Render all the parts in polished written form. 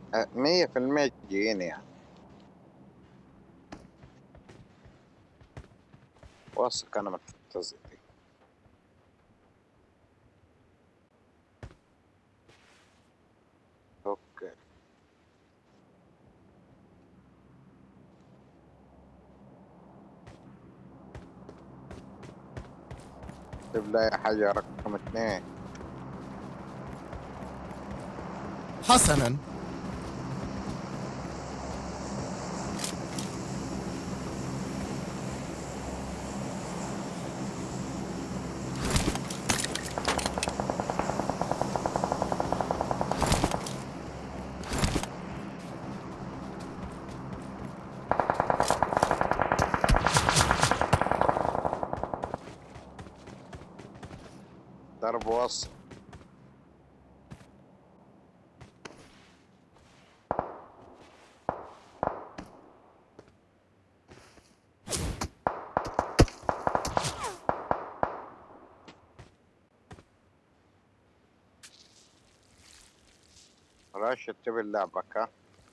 100% جايين يعني. واثق انا من التزقيق دي. اوكي، اكتب لي اي حاجة رقم 2. حسناً. ضرب وصل. رشد اللعبة ها.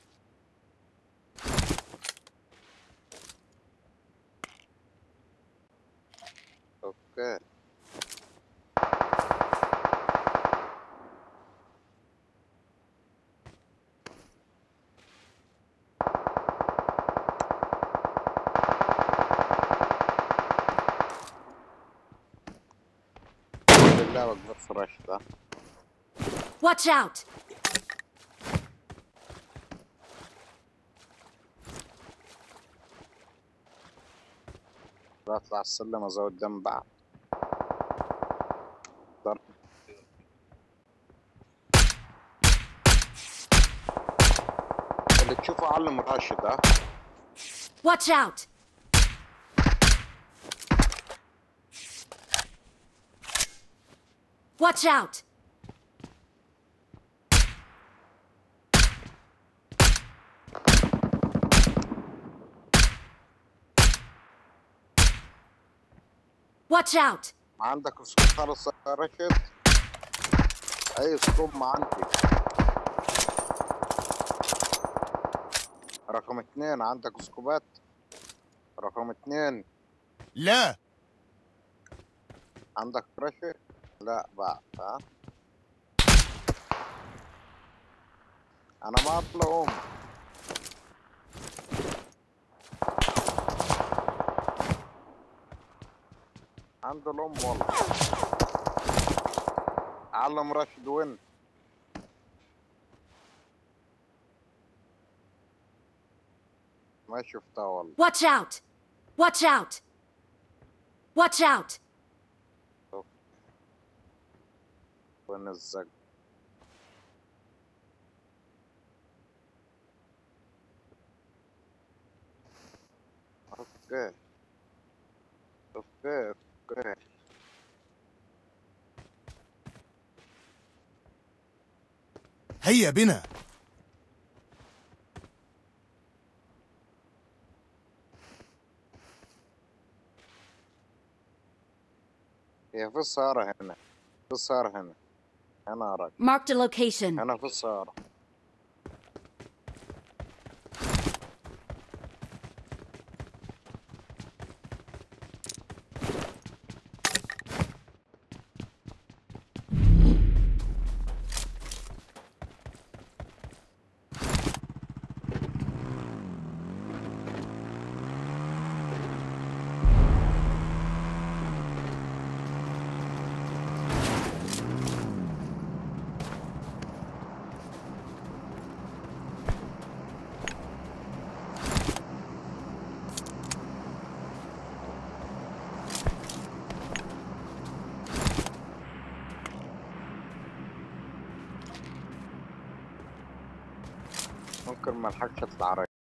اوكي، اللعبة بس رشد. Watch out! بطلع السلم ازود دم بعد. ضرب. اللي تشوفه علم راشد ها. Watch out! Watch out! Watch out! ما عندك سكوب خالص يا راشد؟ اي سكوب ما عندي. رقم 2 عندك سكوبات؟ رقم 2 لا. عندك راشد؟ لا بعد ها. انا ما اطلع عنده الام والله. علم راشد وين؟ ما شفتها والله. Watch out! Watch out! Watch out! وين الزق؟ اوكي اوكي اوكي. هيا بنا. هي في السهرة هنا، في السهرة هنا. هنا أراك. Marked a location. هنا في السهرة. ممكن ما الحقش اطلع